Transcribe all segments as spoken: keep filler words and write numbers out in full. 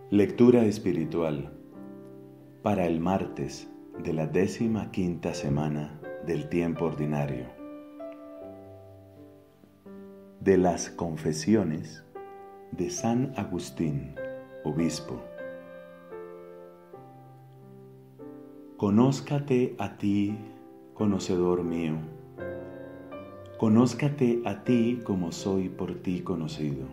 Lectura espiritual para el martes de la décima quinta semana del tiempo ordinario. De las confesiones de San Agustín, obispo. Conózcate a ti, conocedor mío, conózcate a ti como soy por ti conocido.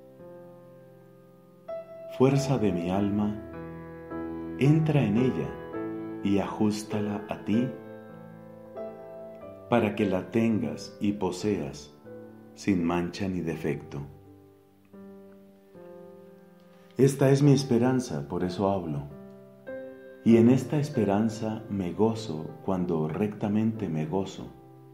Fuerza de mi alma, entra en ella y ajústala a ti, para que la tengas y poseas sin mancha ni defecto. Esta es mi esperanza, por eso hablo, y en esta esperanza me gozo cuando rectamente me gozo.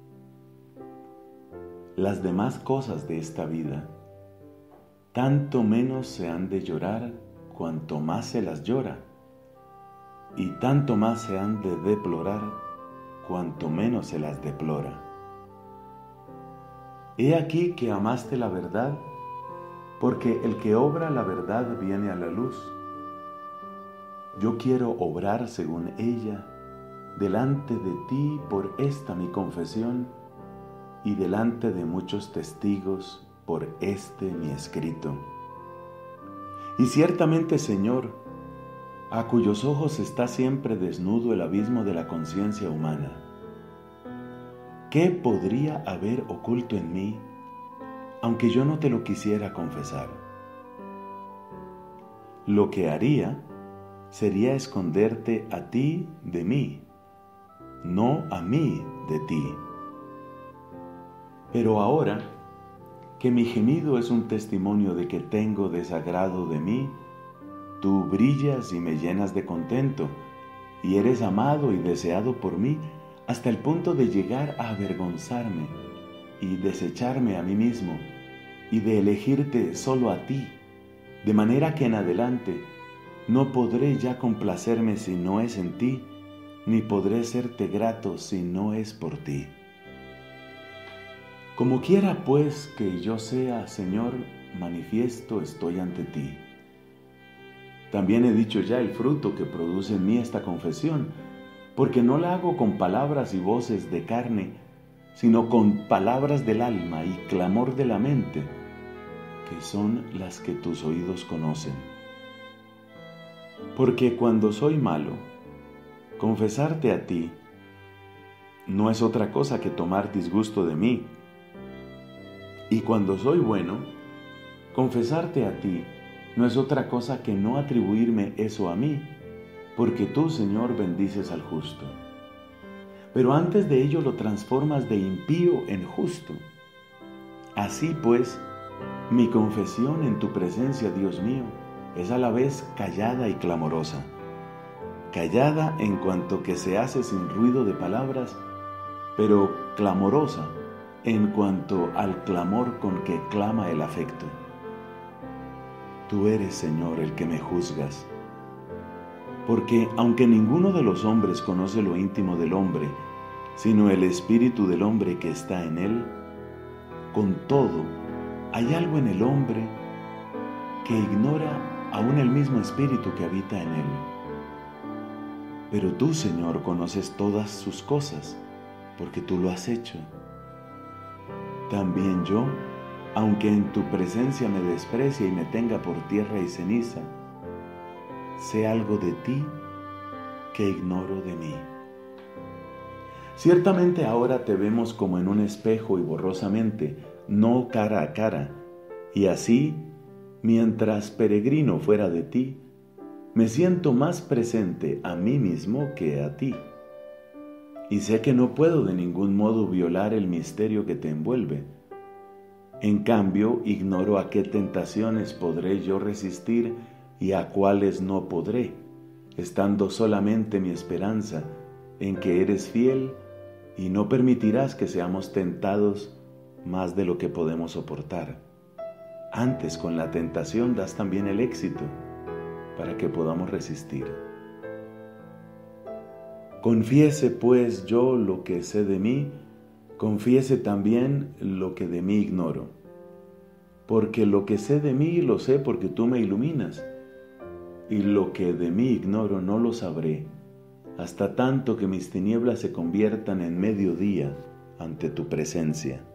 Las demás cosas de esta vida, tanto menos se han de llorar cuanto más se las llora, y tanto más se han de deplorar cuanto menos se las deplora. He aquí que amaste la verdad, porque el que obra la verdad viene a la luz. Yo quiero obrar según ella, delante de ti por esta mi confesión, y delante de muchos testigos por este mi escrito. Y ciertamente, Señor, a cuyos ojos está siempre desnudo el abismo de la conciencia humana, ¿qué podría haber oculto en mí, aunque yo no te lo quisiera confesar? Lo que haría sería esconderte a ti de mí, no a mí de ti. Pero ahora, que mi gemido es un testimonio de que tengo desagrado de mí, tú brillas y me llenas de contento, y eres amado y deseado por mí hasta el punto de llegar a avergonzarme y desecharme a mí mismo, y de elegirte solo a ti, de manera que en adelante no podré ya complacerme si no es en ti, ni podré serte grato si no es por ti. Como quiera pues que yo sea, Señor, manifiesto estoy ante ti. También he dicho ya el fruto que produce en mí esta confesión, porque no la hago con palabras y voces de carne, sino con palabras del alma y clamor de la mente, que son las que tus oídos conocen. Porque cuando soy malo, confesarte a ti no es otra cosa que tomar disgusto de mí. Y cuando soy bueno, confesarte a ti no es otra cosa que no atribuirme eso a mí, porque tú, Señor, bendices al justo. Pero antes de ello lo transformas de impío en justo. Así pues, mi confesión en tu presencia, Dios mío, es a la vez callada y clamorosa. Callada en cuanto que se hace sin ruido de palabras, pero clamorosa en cuanto al clamor con que clama el afecto. Tú eres, Señor, el que me juzgas. Porque aunque ninguno de los hombres conoce lo íntimo del hombre, sino el espíritu del hombre que está en él, con todo, hay algo en el hombre que ignora aún el mismo espíritu que habita en él. Pero tú, Señor, conoces todas sus cosas, porque tú lo has hecho. También yo, aunque en tu presencia me desprecie y me tenga por tierra y ceniza, sé algo de ti que ignoro de mí. Ciertamente ahora te vemos como en un espejo y borrosamente, no cara a cara, y así, mientras peregrino fuera de ti, me siento más presente a mí mismo que a ti. Y sé que no puedo de ningún modo violar el misterio que te envuelve. En cambio, ignoro a qué tentaciones podré yo resistir y a cuáles no podré, estando solamente mi esperanza en que eres fiel y no permitirás que seamos tentados más de lo que podemos soportar. Antes, con la tentación das también el éxito para que podamos resistir. Confiese pues yo lo que sé de mí, confiese también lo que de mí ignoro. Porque lo que sé de mí lo sé porque tú me iluminas, y lo que de mí ignoro no lo sabré, hasta tanto que mis tinieblas se conviertan en mediodía ante tu presencia.